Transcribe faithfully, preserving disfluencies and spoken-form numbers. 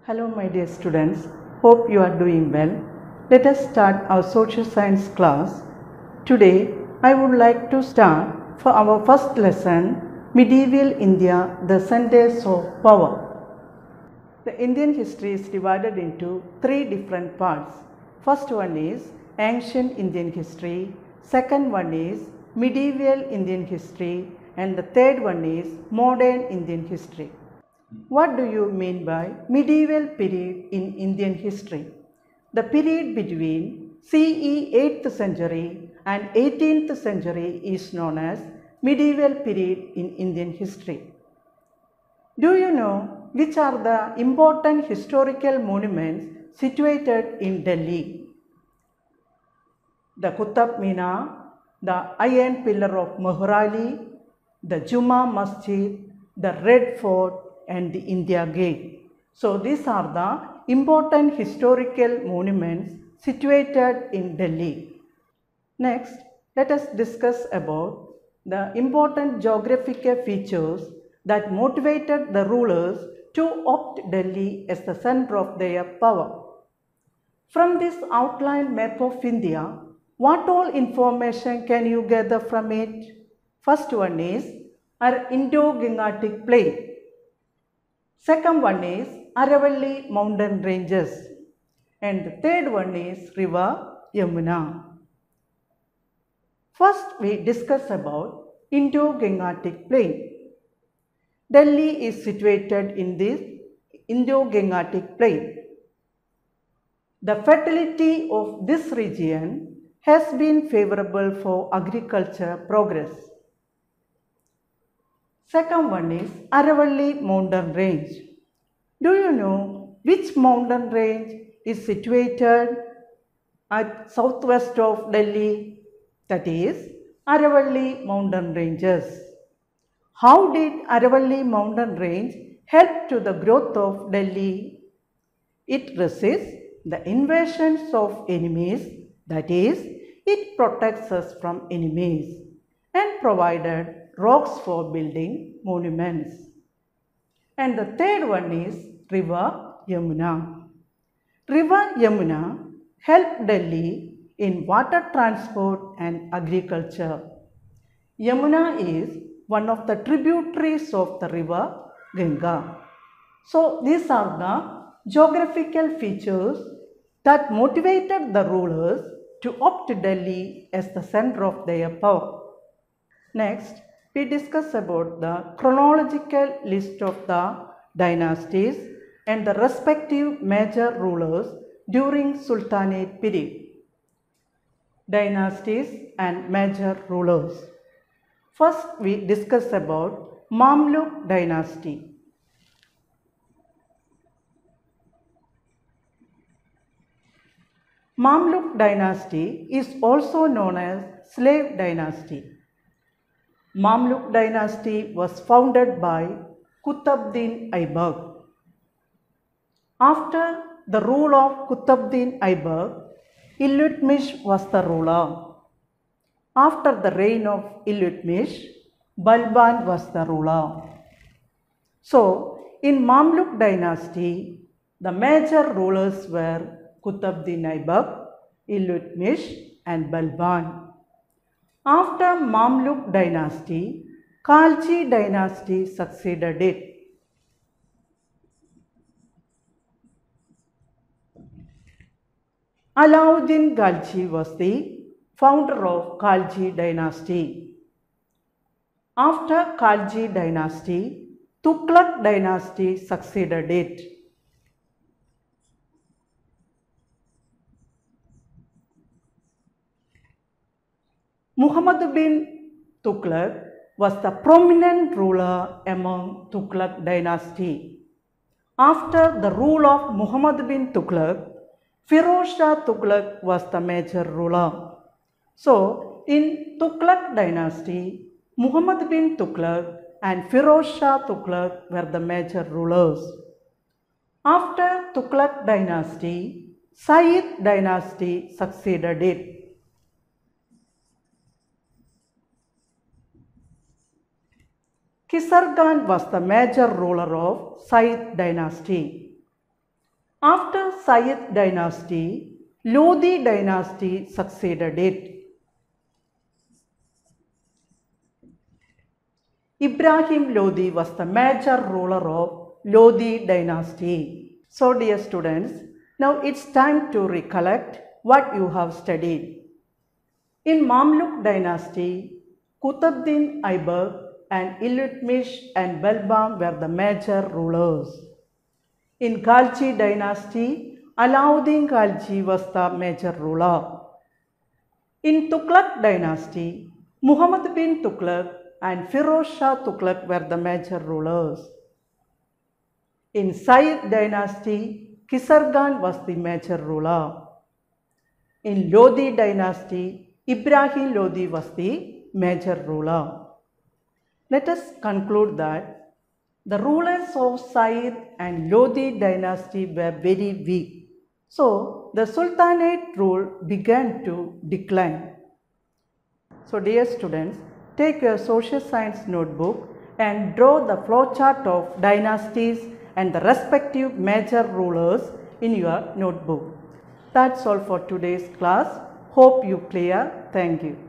Hello my dear students, hope you are doing well. Let us start our social science class. Today I would like to start for our first lesson, Medieval India, the Centers of Power. The Indian history is divided into three different parts. First one is Ancient Indian History, second one is Medieval Indian History, and the third one is Modern Indian History. What do you mean by medieval period in Indian history? The period between C E eighth century and eighteenth century is known as medieval period in Indian history. Do you know which are the important historical monuments situated in Delhi? The Qutub Minar, the Iron Pillar of Mehrali, the Juma Masjid, the Red Fort, and the India Gate. So these are the important historical monuments situated in Delhi. Next, let us discuss about the important geographical features that motivated the rulers to opt Delhi as the center of their power. From this outline map of India, what all information can you gather from it? First one is our Indo-Gangetic Plain. Second one is Aravalli mountain ranges, and the third one is river Yamuna. First we discuss about Indo-Gangetic Plain. Delhi is situated in this Indo-Gangetic Plain. The fertility of this region has been favorable for agriculture progress. Second one is Aravalli mountain range. Do you know which mountain range is situated at southwest of Delhi? That is Aravalli mountain ranges. How did Aravalli mountain range help to the growth of Delhi? It resists the invasions of enemies, that is, it protects us from enemies and provided rocks for building monuments. And the third one is river Yamuna. River Yamuna helped Delhi in water transport and agriculture. Yamuna is one of the tributaries of the river Ganga. So these are the geographical features that motivated the rulers to opt Delhi as the center of their power. Next, we discuss about the chronological list of the dynasties and the respective major rulers during Sultanate period. Dynasties and major rulers. First, we discuss about Mamluk dynasty. Mamluk dynasty is also known as slave dynasty. Mamluk dynasty was founded by Qutbuddin Aibak. After the rule of Qutbuddin Aibak, Iltutmish was the ruler. After the reign of Iltutmish, Balban was the ruler. So, in Mamluk dynasty, the major rulers were Qutbuddin Aibak, Iltutmish, and Balban. After Mamluk dynasty, Khalji dynasty succeeded it. Alauddin Khalji was the founder of Khalji dynasty. After Khalji dynasty, Tughlaq dynasty succeeded it. Muhammad bin Tughlaq was the prominent ruler among Tughlaq dynasty. After the rule of Muhammad bin Tughlaq, Firoz Shah Tughlaq was the major ruler. So, in Tughlaq dynasty, Muhammad bin Tughlaq and Firoz Shah Tughlaq were the major rulers. After Tughlaq dynasty, Sayyid dynasty succeeded it. Kisargan was the major ruler of Sayyid dynasty. After Sayyid dynasty, Lodi dynasty succeeded it. Ibrahim Lodi was the major ruler of Lodi dynasty. So dear students, now it's time to recollect what you have studied. In Mamluk dynasty, Qutbuddin Aibak and Iltutmish and Balbam were the major rulers. In Khalji dynasty, Alauddin Khalji was the major ruler. In Tughlaq dynasty, Muhammad bin Tughlaq and Firoz Shah Tughlaq were the major rulers. In Sayyid dynasty, Kisargan was the major ruler. In Lodi dynasty, Ibrahim Lodi was the major ruler. Let us conclude that the rulers of Sayyid and Lodi dynasty were very weak. So, the Sultanate rule began to decline. So, dear students, take your social science notebook and draw the flowchart of dynasties and the respective major rulers in your notebook. That's all for today's class. Hope you clear. Thank you.